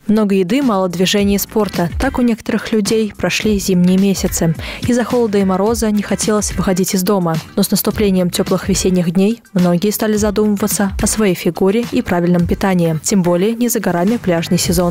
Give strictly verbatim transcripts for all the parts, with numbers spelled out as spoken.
Много еды, мало движения и спорта. Так у некоторых людей прошли зимние месяцы. Из-за холода и мороза не хотелось выходить из дома. Но с наступлением теплых весенних дней многие стали задумываться о своей фигуре и правильном питании. Тем более не за горами пляжный сезон.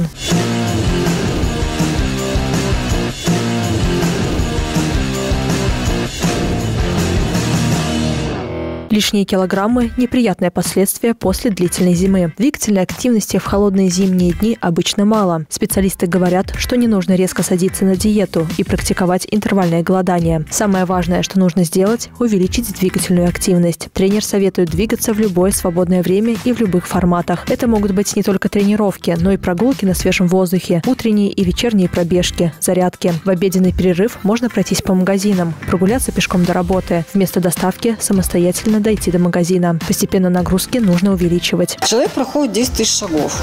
Лишние килограммы – неприятное последствие после длительной зимы. Двигательной активности в холодные зимние дни обычно мало. Специалисты говорят, что не нужно резко садиться на диету и практиковать интервальное голодание. Самое важное, что нужно сделать – увеличить двигательную активность. Тренер советует двигаться в любое свободное время и в любых форматах. Это могут быть не только тренировки, но и прогулки на свежем воздухе, утренние и вечерние пробежки, зарядки. В обеденный перерыв можно пройтись по магазинам, прогуляться пешком до работы. Вместо доставки самостоятельно дойти до магазина. Постепенно нагрузки нужно увеличивать. Человек проходит десять тысяч шагов.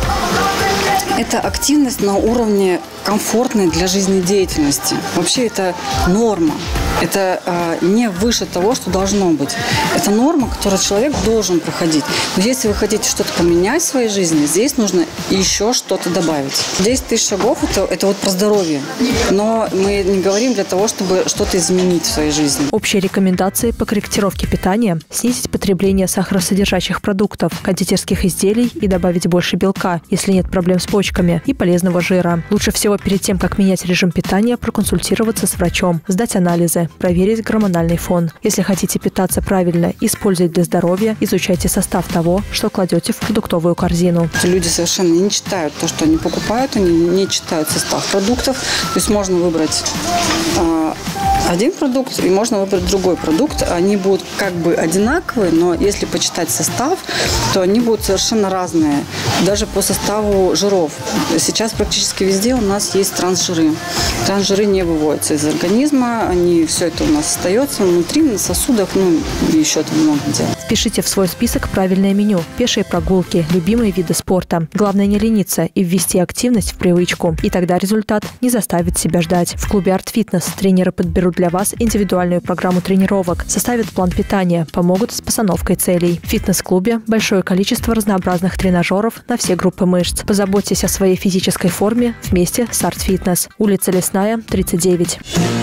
Это активность на уровне комфортной для жизнедеятельности. Вообще это норма. Это э, не выше того, что должно быть. Это норма, которую человек должен проходить. Но если вы хотите что-то поменять в своей жизни, здесь нужно еще что-то добавить. десять тысяч шагов это, – это вот про здоровье. Но мы не говорим для того, чтобы что-то изменить в своей жизни. Общие рекомендации по корректировке питания – снизить потребление сахаросодержащих продуктов, кондитерских изделий и добавить больше белка, если нет проблем с почками, и полезного жира. Лучше всего перед тем, как менять режим питания, проконсультироваться с врачом, сдать анализы, проверить гормональный фон. Если хотите питаться правильно и использовать для здоровья, изучайте состав того, что кладете в продуктовую корзину. Люди совершенно не читают то, что они покупают, они не читают состав продуктов. То есть можно выбрать э, один продукт и можно выбрать другой продукт. Они будут как бы одинаковые, но если почитать состав, то они будут совершенно разные. Даже по составу жиров. Сейчас практически везде у нас есть трансжиры. Трансжиры не выводятся из организма, они все это у нас остается внутри, на сосудах, ну и еще там много дел. Впишите в свой список правильное меню, пешие прогулки, любимые виды спорта. Главное не лениться и ввести активность в привычку. И тогда результат не заставит себя ждать. В клубе Art Fitness тренеры подберут для вас индивидуальную программу тренировок, составят план питания, помогут с постановкой целей. В фитнес-клубе большое количество разнообразных тренажеров на все группы мышц. Позаботьтесь о своей физической форме вместе с Art Fitness. Улица Лесная, тридцать девять.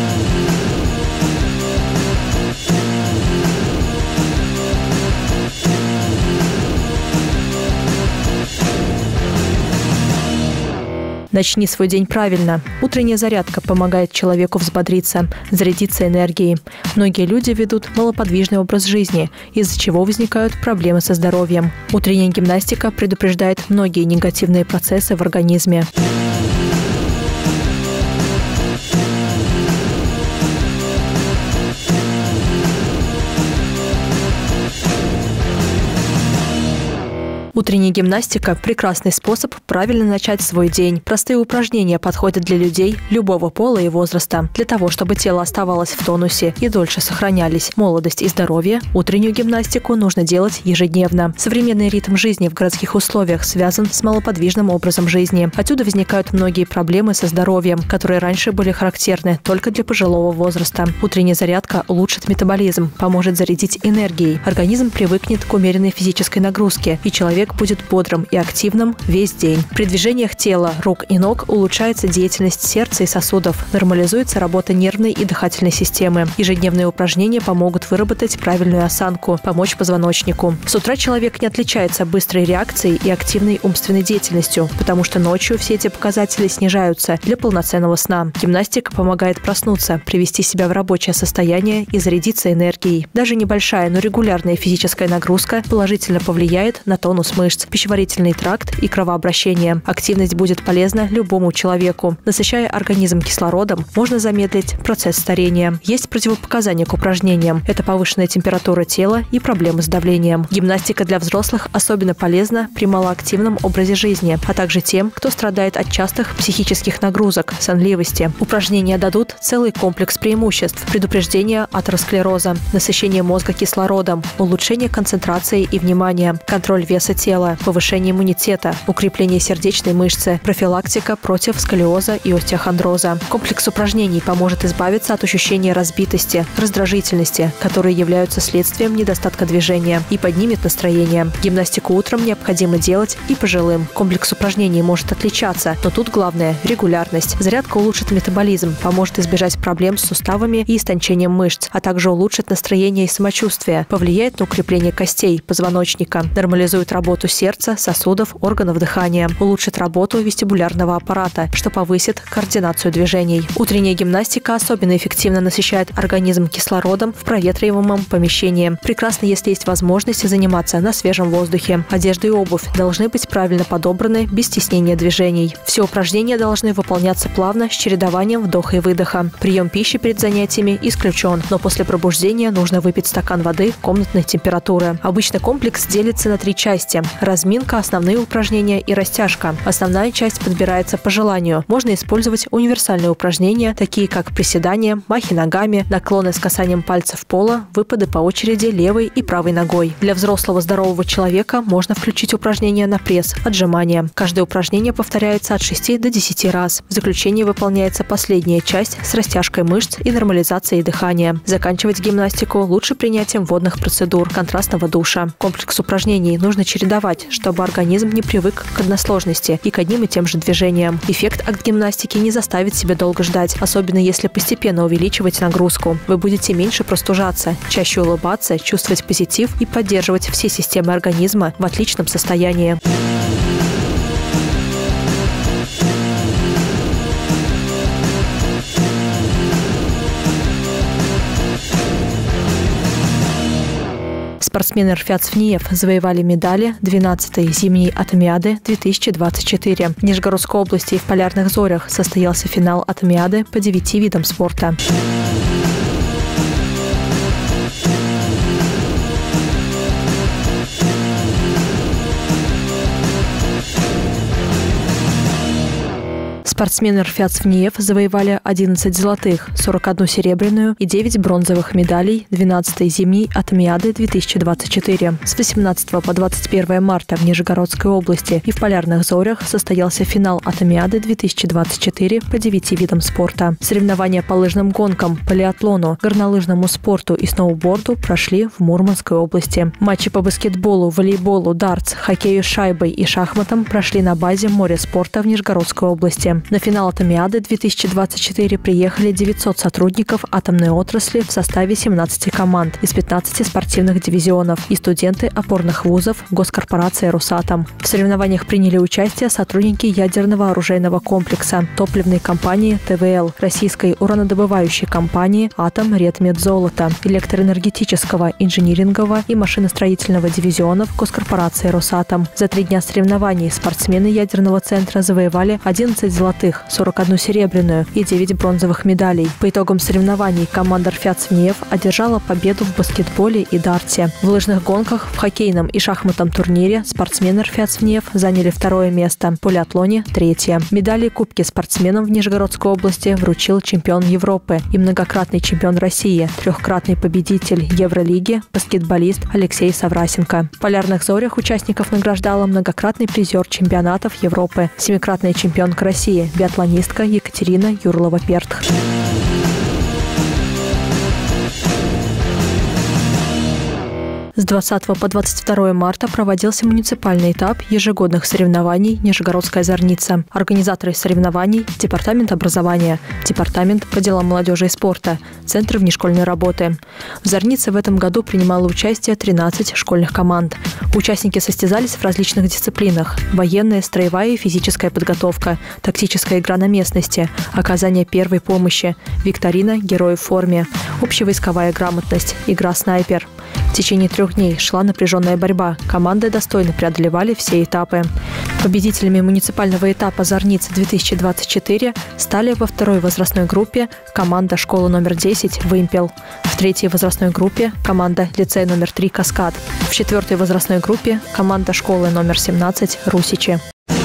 Начни свой день правильно. Утренняя зарядка помогает человеку взбодриться, зарядиться энергией. Многие люди ведут малоподвижный образ жизни, из-за чего возникают проблемы со здоровьем. Утренняя гимнастика предупреждает многие негативные процессы в организме. Утренняя гимнастика – прекрасный способ правильно начать свой день. Простые упражнения подходят для людей любого пола и возраста. Для того, чтобы тело оставалось в тонусе и дольше сохранялись молодость и здоровье, утреннюю гимнастику нужно делать ежедневно. Современный ритм жизни в городских условиях связан с малоподвижным образом жизни. Отсюда возникают многие проблемы со здоровьем, которые раньше были характерны только для пожилого возраста. Утренняя зарядка улучшит метаболизм, поможет зарядить энергией. Организм привыкнет к умеренной физической нагрузке, и человек будет бодрым и активным весь день. При движениях тела, рук и ног улучшается деятельность сердца и сосудов, нормализуется работа нервной и дыхательной системы. Ежедневные упражнения помогут выработать правильную осанку, помочь позвоночнику. С утра человек не отличается быстрой реакцией и активной умственной деятельностью, потому что ночью все эти показатели снижаются для полноценного сна. Гимнастика помогает проснуться, привести себя в рабочее состояние и зарядиться энергией. Даже небольшая, но регулярная физическая нагрузка положительно повлияет на тонус мышц, пищеварительный тракт и кровообращение. Активность будет полезна любому человеку. Насыщая организм кислородом, можно замедлить процесс старения. Есть противопоказания к упражнениям. Это повышенная температура тела и проблемы с давлением. Гимнастика для взрослых особенно полезна при малоактивном образе жизни, а также тем, кто страдает от частых психических нагрузок, сонливости. Упражнения дадут целый комплекс преимуществ: предупреждение атеросклероза, насыщение мозга кислородом, улучшение концентрации и внимания, контроль веса тела, тела, повышение иммунитета, укрепление сердечной мышцы, профилактика против сколиоза и остеохондроза. Комплекс упражнений поможет избавиться от ощущения разбитости, раздражительности, которые являются следствием недостатка движения, и поднимет настроение. Гимнастику утром необходимо делать и пожилым. Комплекс упражнений может отличаться, но тут главное – регулярность. Зарядка улучшит метаболизм, поможет избежать проблем с суставами и истончением мышц, а также улучшит настроение и самочувствие, повлияет на укрепление костей, позвоночника, нормализует работу сердца, сосудов, органов дыхания, улучшит работу вестибулярного аппарата, что повысит координацию движений. Утренняя гимнастика особенно эффективно насыщает организм кислородом в проветриваемом помещении. Прекрасно, если есть возможность заниматься на свежем воздухе. Одежда и обувь должны быть правильно подобраны, без стеснения движений. Все упражнения должны выполняться плавно, с чередованием вдоха и выдоха. Прием пищи перед занятиями исключен, но после пробуждения нужно выпить стакан воды комнатной температуры. Обычно комплекс делится на три части – разминка, основные упражнения и растяжка. Основная часть подбирается по желанию. Можно использовать универсальные упражнения, такие как приседания, махи ногами, наклоны с касанием пальцев пола, выпады по очереди левой и правой ногой. Для взрослого здорового человека можно включить упражнения на пресс, отжимания. Каждое упражнение повторяется от шести до десяти раз. В заключение выполняется последняя часть с растяжкой мышц и нормализацией дыхания. Заканчивать гимнастику лучше принятием водных процедур, контрастного душа. Комплекс упражнений нужно чередовать, чтобы организм не привык к односложности и к одним и тем же движениям. Эффект от гимнастики не заставит себя долго ждать, особенно если постепенно увеличивать нагрузку. Вы будете меньше простужаться, чаще улыбаться, чувствовать позитив и поддерживать все системы организма в отличном состоянии. Спортсмены Рфят Свниев завоевали медали двенадцатой зимней Атомиады две тысячи двадцать четыре. В Нижегородской области и в Полярных Зорях состоялся финал Атомиады по девяти видам спорта. Спортсмены Рфят Свниев завоевали одиннадцать золотых, сорок одну серебряную и девять бронзовых медалей двенадцатой зимней Атомиады две тысячи двадцать четыре. С восемнадцатого по двадцать первое марта в Нижегородской области и в Полярных Зорях состоялся финал Атомиады две тысячи двадцать четыре по девяти видам спорта. Соревнования по лыжным гонкам, полиатлону, горнолыжному спорту и сноуборду прошли в Мурманской области. Матчи по баскетболу, волейболу, дартс, хоккею с шайбой и шахматам прошли на базе моря спорта в Нижегородской области. На финал Атомиады две тысячи двадцать четыре приехали девятьсот сотрудников атомной отрасли в составе семнадцати команд из пятнадцати спортивных дивизионов и студенты опорных вузов госкорпорации «Росатом». В соревнованиях приняли участие сотрудники ядерного оружейного комплекса, топливной компании тэ вэ эл, российской уранодобывающей компании «Атом Редмедзолото», электроэнергетического, инжинирингового и машиностроительного дивизионов госкорпорации «Росатом». За три дня соревнований спортсмены ядерного центра завоевали одиннадцать золотых, сорок одну серебряную и девять бронзовых медалей. По итогам соревнований команда Рфят Свниев одержала победу в баскетболе и дарте. В лыжных гонках, в хоккейном и шахматном турнире спортсмены Рфят Свниев заняли второе место, в полиатлоне – третье. Медали и кубки спортсменам в Нижегородской области вручил чемпион Европы и многократный чемпион России, трехкратный победитель Евролиги, баскетболист Алексей Саврасенко. В Полярных Зорях участников награждала многократный призер чемпионатов Европы, семикратная чемпионка России, биатлонистка Екатерина Юрлова-Пертх. С двадцатого по двадцать второе марта проводился муниципальный этап ежегодных соревнований «Нижегородская зорница». Организаторы соревнований – Департамент образования, Департамент по делам молодежи и спорта, Центр внешкольной работы. В «Зорнице» в этом году принимало участие тринадцать школьных команд. Участники состязались в различных дисциплинах – военная, строевая и физическая подготовка, тактическая игра на местности, оказание первой помощи, викторина «Герои в форме», общевойсковая грамотность, игра «Снайпер». В течение трех дней шла напряженная борьба. Команды достойно преодолевали все этапы. Победителями муниципального этапа «Зорница-две тысячи двадцать четыре» стали во второй возрастной группе команда школы номер десять «Вымпел». В третьей возрастной группе команда лицея номер три «Каскад». В четвертой возрастной группе команда школы номер семнадцать «Русичи».